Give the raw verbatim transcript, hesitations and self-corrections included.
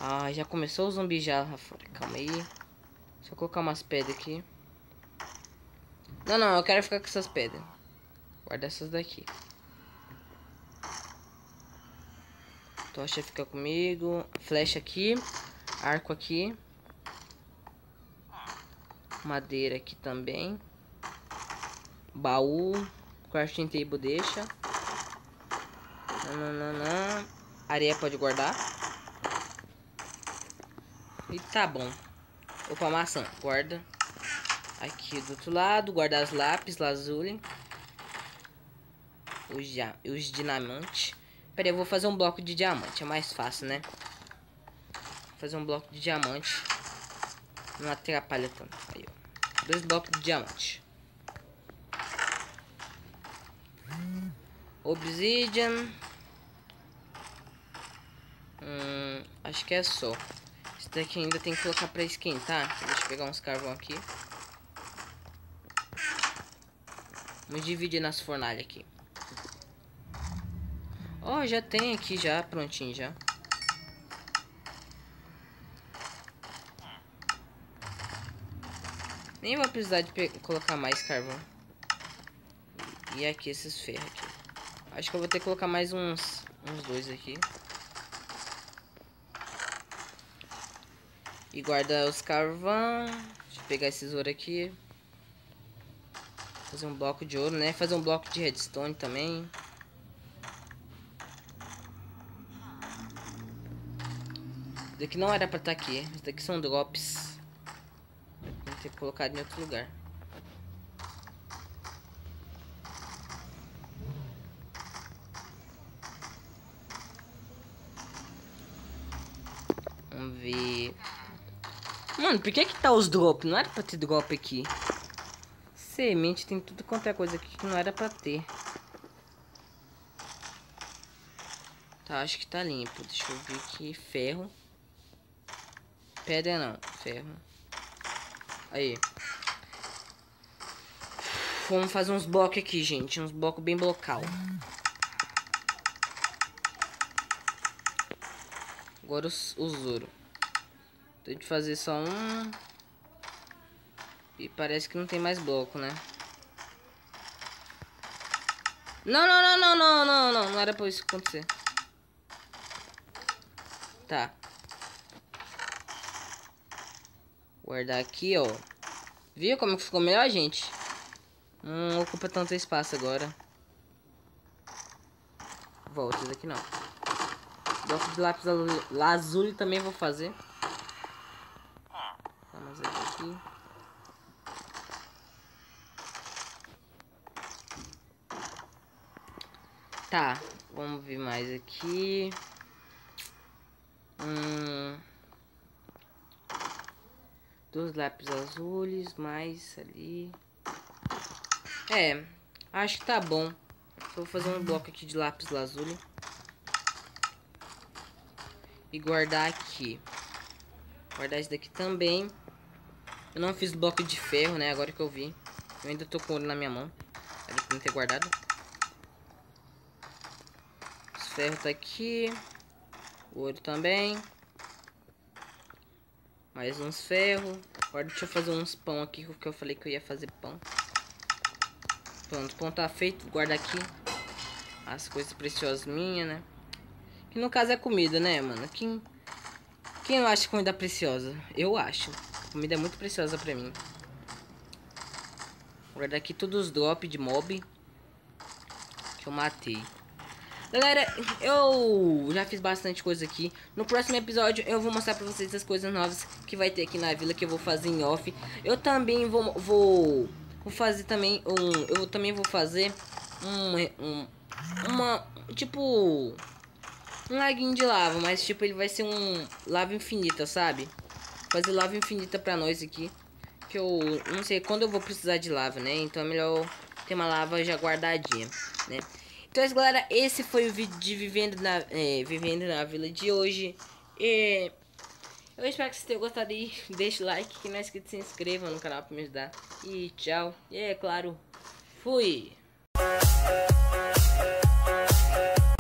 Ah, já começou o zumbi já, Rafa. Calma aí. Só colocar umas pedras aqui. Não, não, eu quero ficar com essas pedras. Guarda essas daqui. Tocha fica comigo. Flecha aqui. Arco aqui. Madeira aqui também. Baú. Crafting table deixa. Nananana. Areia pode guardar. E tá bom. Opa, maçã. Guarda. Aqui do outro lado. Guardar as lápis, lazuli. Os, os dinamite. Pera aí, eu vou fazer um bloco de diamante. É mais fácil, né? Vou fazer um bloco de diamante. Não atrapalha tanto. Aí, ó. Dois blocos de diamante. Obsidian. Hum, acho que é só. Esse daqui ainda tem que colocar pra esquentar. Deixa eu pegar uns carvão aqui. Vamos dividir nas fornalhas aqui. Ó, oh, já tem aqui já, prontinho já. Nem vou precisar de colocar mais carvão. E aqui esses ferros aqui. Acho que eu vou ter que colocar mais uns, uns dois aqui. E guarda os carvão. Deixa eu pegar esses ouro aqui. Fazer um bloco de ouro, né? Fazer um bloco de redstone também. Isso daqui não era pra estar aqui. Isso daqui são drops. Tem que ter colocado em outro lugar. Vamos ver. Mano, por que que tá os drops? Não era pra ter drop aqui. Semente tem tudo quanto é coisa aqui que não era pra ter. Tá, acho que tá limpo. Deixa eu ver aqui. Ferro. Pedra não, ferro. Aí. Vamos fazer uns blocos aqui, gente. Uns blocos bem blocal. Agora os, os ouro. Tem de fazer só um. E parece que não tem mais bloco, né? Não, não, não, não, não, não, não. Não era pra isso acontecer. Tá. Guardar aqui, ó. Viu como ficou melhor, gente? Não ocupa tanto espaço agora. Volta, isso aqui não. Bloco de lápis lazuli também vou fazer. Vamos aqui. Tá, vamos ver mais aqui. Hum... Dois lápis azuis, mais ali. É, acho que tá bom. Vou fazer um bloco aqui de lápis lazuli. E guardar aqui. Guardar esse daqui também. Eu não fiz bloco de ferro, né? Agora que eu vi. Eu ainda tô com ouro na minha mão. Era pra não ter guardado. Os ferros tá aqui. O ouro também. Mais uns ferros. Agora deixa eu fazer uns pão aqui, porque eu falei que eu ia fazer pão. Pronto, o pão tá feito. Guarda aqui as coisas preciosas minhas, né? Que no caso é comida, né, mano? Quem, quem não acha comida preciosa? Eu acho. Comida é muito preciosa pra mim. Guarda aqui todos os drops de mob que eu matei. Galera, eu já fiz bastante coisa aqui. No próximo episódio eu vou mostrar pra vocês as coisas novas que vai ter aqui na vila, que eu vou fazer em off. Eu também vou vou, vou fazer também um, eu também vou fazer um, um uma tipo um laguinho de lava, mas tipo ele vai ser um lava infinita, sabe? Fazer lava infinita pra nós aqui, que eu não sei quando eu vou precisar de lava, né? Então é melhor ter uma lava já guardadinha, né? Então, é isso, galera, esse foi o vídeo de Vivendo na, é, Vivendo na Vila de hoje. É, eu espero que vocês tenham gostado e deixe o like. Quem não é inscrito, se inscreva no canal para me ajudar. E tchau. E é claro, fui!